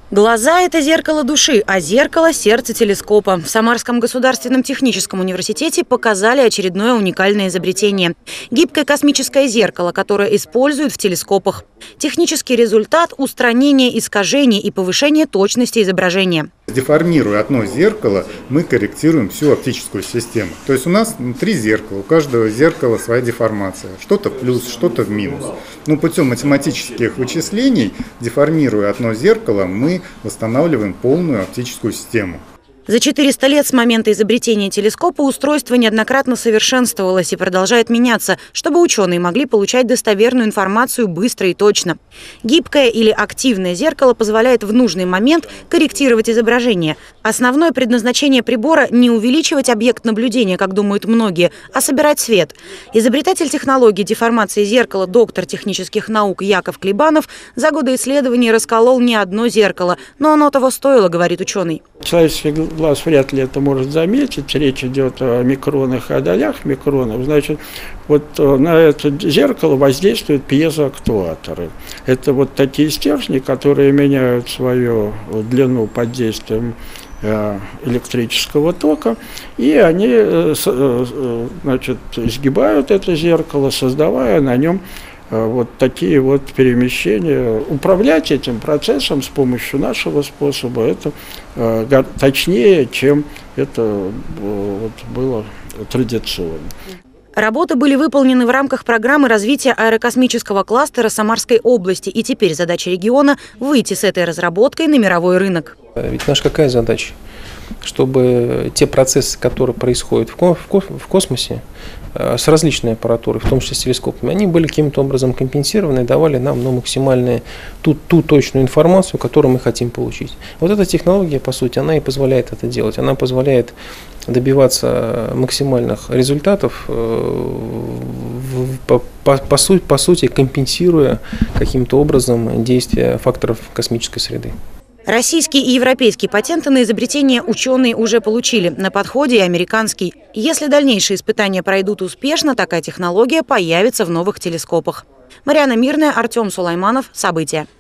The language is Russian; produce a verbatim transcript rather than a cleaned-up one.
Глаза – это зеркало души, а зеркало – сердце телескопа. В Самарском государственном техническом университете показали очередное уникальное изобретение – гибкое космическое зеркало, которое используют в телескопах. Технический результат – устранение искажений и повышение точности изображения. Деформируя одно зеркало, мы корректируем всю оптическую систему. То есть у нас три зеркала, у каждого зеркала своя деформация. Что-то в плюс, что-то в минус. Но путем математических вычислений, деформируя одно зеркало, мы восстанавливаем полную оптическую систему. За четыреста лет с момента изобретения телескопа устройство неоднократно совершенствовалось и продолжает меняться, чтобы ученые могли получать достоверную информацию быстро и точно. Гибкое или активное зеркало позволяет в нужный момент корректировать изображение. Основное предназначение прибора – не увеличивать объект наблюдения, как думают многие, а собирать свет. Изобретатель технологии деформации зеркала, доктор технических наук Яков Клебанов за годы исследований расколол не одно зеркало, но оно того стоило, говорит ученый. Человеческий глаз вряд ли это может заметить. Речь идет о микронах и о долях микронов. Значит, вот на это зеркало воздействуют пьезоактуаторы. Это вот такие стержни, которые меняют свою длину под действием электрического тока, и они, значит, изгибают это зеркало, создавая на нем вот такие вот перемещения. Управлять этим процессом с помощью нашего способа это э, точнее, чем это э, вот, было традиционно. Работы были выполнены в рамках программы развития аэрокосмического кластера Самарской области. И теперь задача региона – выйти с этой разработкой на мировой рынок. Ведь наша какая задача? Чтобы те процессы, которые происходят в космосе с различной аппаратурой, в том числе с телескопами, они были каким-то образом компенсированы и давали нам ну, максимальную ту, ту точную информацию, которую мы хотим получить. Вот эта технология, по сути, она и позволяет это делать. Она позволяет добиваться максимальных результатов, по, по, по, сути, по сути компенсируя каким-то образом действия факторов космической среды. Российские и европейские патенты на изобретение ученые уже получили. На подходе и американский. Если дальнейшие испытания пройдут успешно, такая технология появится в новых телескопах. Марьяна Мирная, Артем Сулайманов. События.